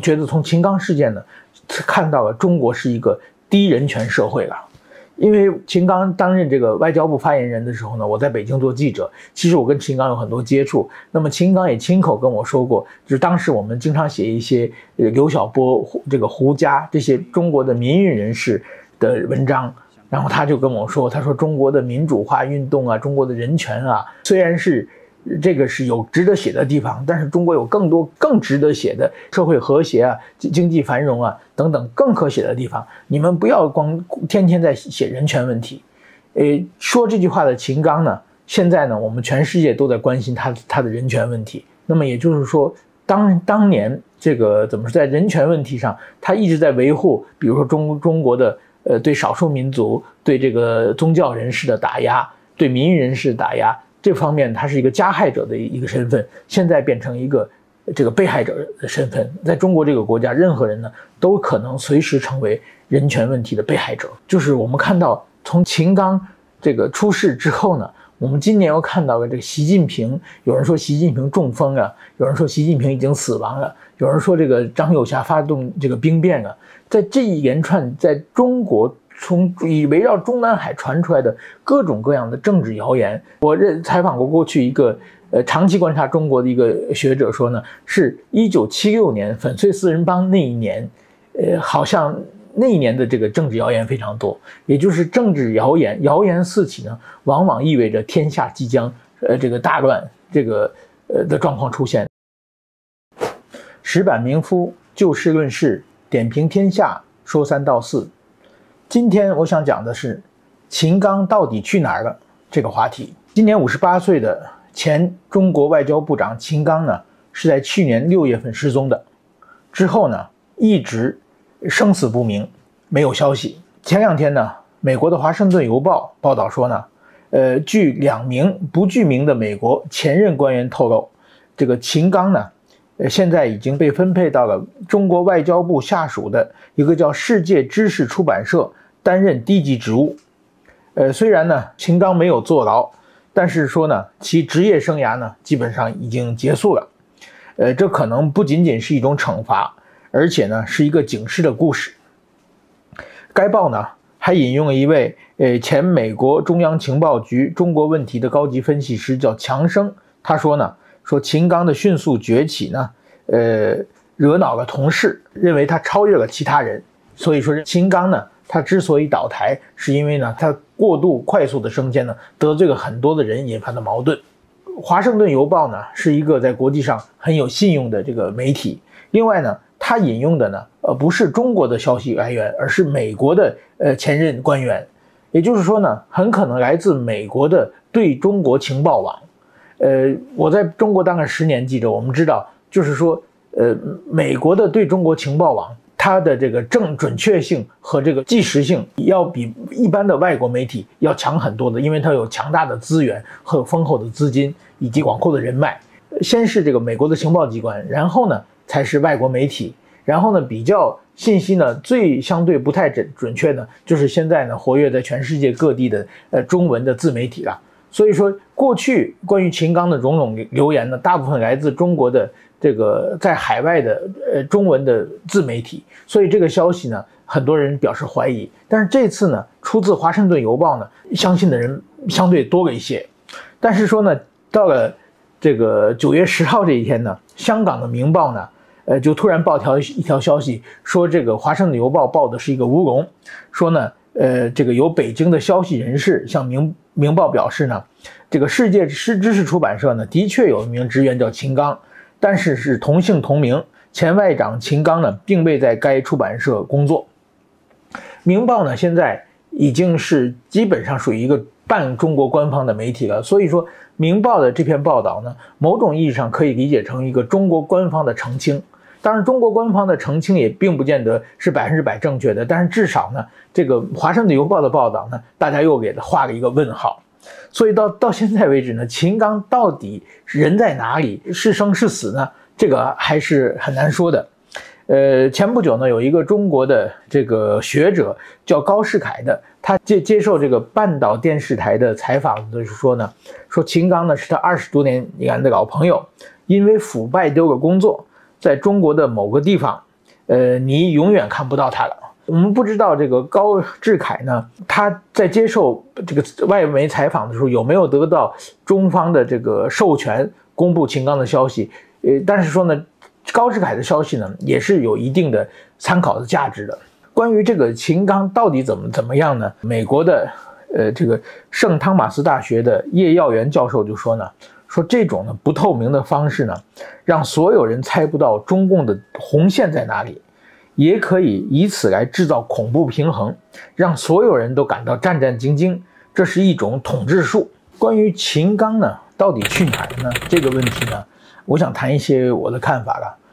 觉得从秦刚事件呢，看到了中国是一个低人权社会了。因为秦刚担任这个外交部发言人的时候呢，我在北京做记者，其实我跟秦刚有很多接触。那么秦刚也亲口跟我说过，就是当时我们经常写一些刘晓波、这个胡佳这些中国的民运人士的文章，然后他就跟我说，他说中国的民主化运动啊，中国的人权啊，虽然是这个是有值得写的地方，但是中国有更多更值得写的社会和谐啊、经济繁荣啊等等更可写的地方。你们不要光天天在写人权问题。说这句话的秦刚呢，现在呢，我们全世界都在关心他的人权问题。那么也就是说，当年这个怎么说，在人权问题上，他一直在维护，比如说中国的对少数民族、对这个宗教人士的打压、对民运人士的打压。这方面他是一个加害者的一个身份，现在变成一个这个被害者的身份。在中国这个国家，任何人呢都可能随时成为人权问题的被害者。就是我们看到从秦刚这个出事之后呢，我们今年又看到了这个习近平，有人说习近平中风啊，有人说习近平已经死亡了，有人说这个张友侠发动这个兵变啊，在这一连串在中国围绕中南海传出来的各种各样的政治谣言，我采访过去一个长期观察中国的一个学者说呢，是1976年粉碎四人帮那一年，好像那一年的这个政治谣言非常多，也就是政治谣言四起呢，往往意味着天下即将这个大乱这个的状况出现。石板明夫就事论事，点评天下，说三道四。今天我想讲的是秦刚到底去哪儿了这个话题。今年58岁的前中国外交部长秦刚呢，是在去年6月份失踪的，之后呢一直生死不明，没有消息。前2天呢，美国的华盛顿邮报报道说呢，据2名不具名的美国前任官员透露，这个秦刚呢，现在已经被分配到了中国外交部下属的一个叫世界知识出版社担任低级职务。虽然呢秦刚没有坐牢，但是说呢其职业生涯呢基本上已经结束了。这可能不仅仅是一种惩罚，而且呢是一个警示的故事。该报呢还引用了一位前美国中央情报局中国问题的高级分析师叫强生，他说呢，说秦刚的迅速崛起呢，惹恼了同事，认为他超越了其他人。所以说秦刚呢，他之所以倒台，是因为呢他过度快速的升迁呢，得罪了很多的人，引发的矛盾。华盛顿邮报呢是一个在国际上很有信用的这个媒体。另外呢，他引用的呢，不是中国的消息来源，而是美国的前任官员，也就是说呢，很可能来自美国的对中国情报网。我在中国当了10年记者，我们知道，就是说，美国的对中国情报网，它的这个准确性和这个即时性要比一般的外国媒体要强很多的，因为它有强大的资源和有丰厚的资金以及广阔的人脉。先是这个美国的情报机关，然后呢才是外国媒体，然后呢比较信息呢最相对不太准确呢，就是现在呢活跃在全世界各地的中文的自媒体了。所以说，过去关于秦刚的种种流言呢，大部分来自中国的这个在海外的中文的自媒体，所以这个消息呢，很多人表示怀疑。但是这次呢，出自华盛顿邮报呢，相信的人相对多了一些。但是说呢，到了这个9月10号这一天呢，香港的《明报》呢，就突然爆一条消息，说这个华盛顿邮报报的是一个乌龙，说呢，这个有北京的消息人士向明报表示呢，这个世界知识出版社呢，的确有一名职员叫秦刚，但是是同姓同名，前外长秦刚呢，并未在该出版社工作。明报呢，现在已经是基本上属于一个半中国官方的媒体了，所以说明报的这篇报道呢，某种意义上可以理解成一个中国官方的澄清。当然，中国官方的澄清也并不见得是100%正确的，但是至少呢，这个华盛顿邮报的报道呢，大家又给他画了一个问号。所以到现在为止呢，秦刚到底人在哪里，是生是死呢？这个还是很难说的。前不久呢，有一个中国的这个学者叫高世凯的，他接受这个半岛电视台的采访的时候说呢，说秦刚呢是他20多年以来的老朋友，因为腐败丢了工作，在中国的某个地方你永远看不到他了。我们不知道这个高志凯呢，他在接受这个外媒采访的时候有没有得到中方的这个授权公布秦刚的消息？但是说呢，高志凯的消息呢也是有一定的参考的价值的。关于这个秦刚到底怎么样呢？美国的这个圣汤马斯大学的叶耀元教授就说呢，说这种呢不透明的方式呢，让所有人猜不到中共的红线在哪里，也可以以此来制造恐怖平衡，让所有人都感到战战兢兢。这是一种统治术。关于秦刚呢，到底去哪儿呢？这个问题呢，我想谈一些我的看法了。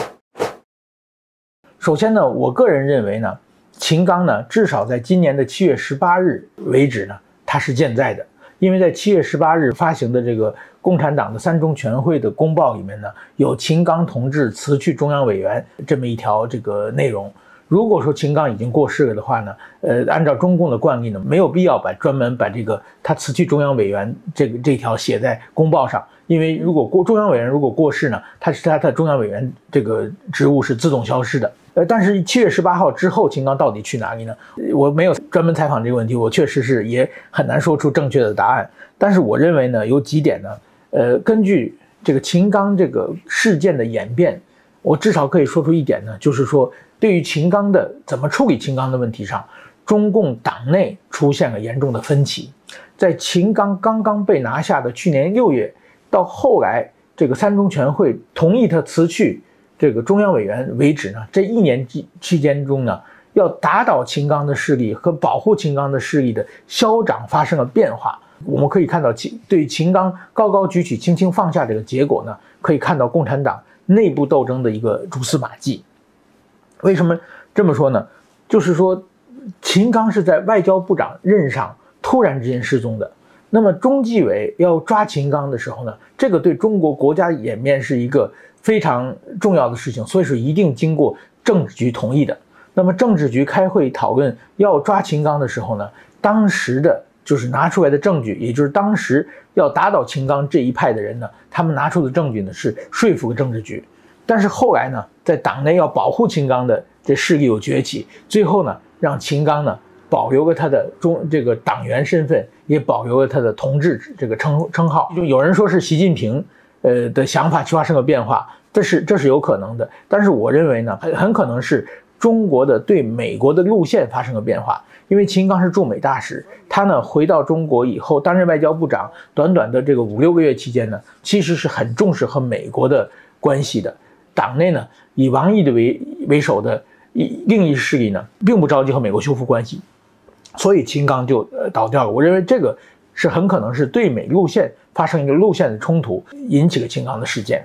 首先呢，我个人认为呢，秦刚呢，至少在今年的7月18日为止呢，他是健在的。因为在7月18日发行的这个共产党的3中全会的公报里面呢，有秦刚同志辞去中央委员这么一条这个内容。如果说秦刚已经过世了的话呢，按照中共的惯例呢，没有必要专门把这个他辞去中央委员这条写在公报上，因为如果中央委员如果过世呢，他的中央委员这个职务是自动消失的。但是7月18号之后，秦刚到底去哪里呢？我没有专门采访这个问题，我确实是也很难说出正确的答案。但是我认为呢，有几点呢，根据这个秦刚这个事件的演变，我至少可以说出一点呢，就是说对于秦刚的怎么处理秦刚的问题上，中共党内出现了严重的分歧。在秦刚刚刚被拿下的去年6月，到后来这个3中全会同意他辞去这个中央委员为止呢，这1年期间中呢，要打倒秦刚的势力和保护秦刚的势力的消长发生了变化。我们可以看到对秦刚高高举起轻轻放下这个结果呢，可以看到共产党内部斗争的一个蛛丝马迹。为什么这么说呢？就是说秦刚是在外交部长任上突然之间失踪的。那么中纪委要抓秦刚的时候呢，这个对中国国家演变是一个非常重要的事情，所以说一定经过政治局同意的。那么政治局开会讨论要抓秦刚的时候呢，当时的就是拿出来的证据，也就是当时要打倒秦刚这一派的人呢，他们拿出的证据呢是说服政治局。但是后来呢，在党内要保护秦刚的这势力有崛起，最后呢，让秦刚呢保留了他的这个党员身份，也保留了他的同志这个称号。就有人说是习近平的想法去发生了变化，这是有可能的。但是我认为呢，很可能是中国的对美国的路线发生了变化。因为秦刚是驻美大使，他呢回到中国以后担任外交部长，短短的这个5、6个月期间呢，其实是很重视和美国的关系的。党内呢以王毅的为首的另一势力呢，并不着急和美国修复关系，所以秦刚就倒掉了。我认为这个是很可能是对美路线发生一个路线的冲突，引起了秦刚的事件。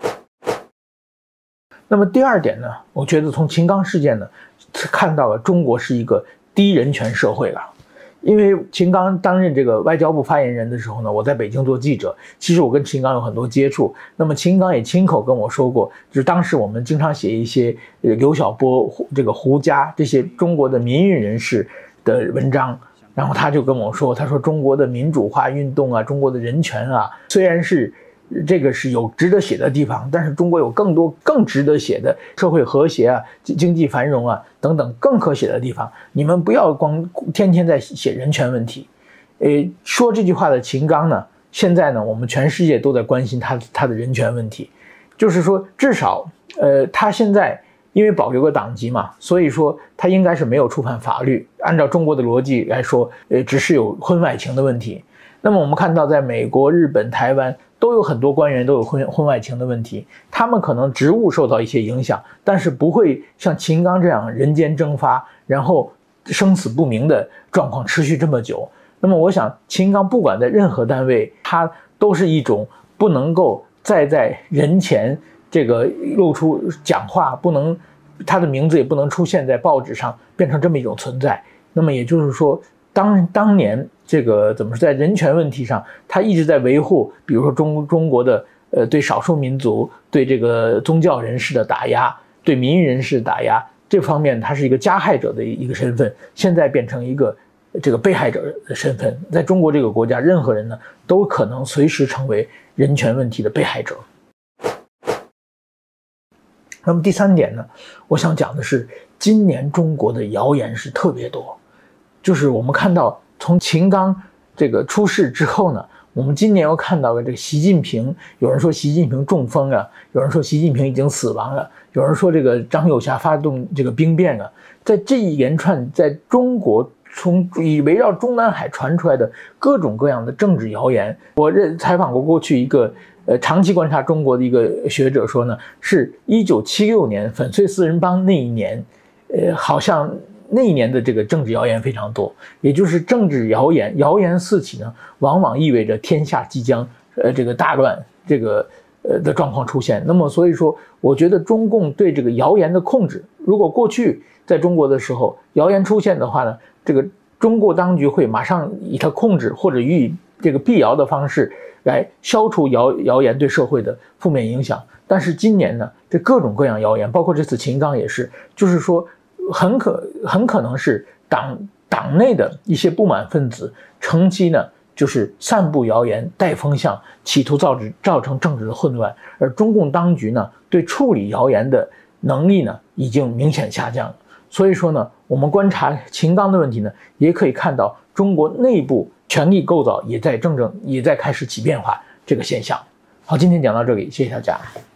那么第二点呢，我觉得从秦刚事件呢，看到了中国是一个低人权社会了。因为秦刚担任这个外交部发言人的时候呢，我在北京做记者，其实我跟秦刚有很多接触。那么秦刚也亲口跟我说过，就是当时我们经常写一些刘晓波、这个胡佳这些中国的民运人士的文章，然后他就跟我说，他说中国的民主化运动啊，中国的人权啊，虽然是这个是有值得写的地方，但是中国有更多更值得写的社会和谐啊、经济繁荣啊等等更可写的地方。你们不要光天天在写人权问题。说这句话的秦刚呢，现在呢，我们全世界都在关心他的人权问题。就是说，至少他现在因为保留了党籍嘛，所以说他应该是没有触犯法律。按照中国的逻辑来说，只是有婚外情的问题。那么我们看到，在美国、日本、台湾都有很多官员都有婚外情的问题，他们可能职务受到一些影响，但是不会像秦刚这样人间蒸发，然后生死不明的状况持续这么久。那么我想，秦刚不管在任何单位，他都是一种不能够再在人前这个露出讲话，不能他的名字也不能出现在报纸上，变成这么一种存在。那么也就是说，当年这个怎么说，在人权问题上，他一直在维护，比如说中国的对少数民族、对这个宗教人士的打压、对民运人士的打压，这方面他是一个加害者的一个身份，现在变成一个这个被害者的身份。在中国这个国家，任何人呢都可能随时成为人权问题的被害者。 那么第3点呢，我想讲的是，今年中国的谣言是特别多，就是我们看到从秦刚这个出事之后呢，我们今年又看到了这个习近平，有人说习近平中风了，有人说习近平已经死亡了，有人说这个张友侠发动这个兵变了，在这一连串在中国围绕中南海传出来的各种各样的政治谣言，我采访过去一个长期观察中国的一个学者说呢，是1976年粉碎四人帮那一年，好像那一年的这个政治谣言非常多，也就是政治谣言四起呢，往往意味着天下即将这个大乱的状况出现。那么所以说，我觉得中共对这个谣言的控制，如果过去在中国的时候谣言出现的话呢，这个中国当局会马上以它控制或者予以这个辟谣的方式来消除谣言对社会的负面影响。但是今年呢，这各种各样谣言，包括这次秦刚也是，就是说很可能是党内的一些不满分子乘机呢，就是散布谣言、带风向，企图造成政治的混乱。而中共当局呢，对处理谣言的能力呢，已经明显下降了。所以说呢，我们观察秦刚的问题呢，也可以看到中国内部权力构造也在开始起变化这个现象。好，今天讲到这里，谢谢大家。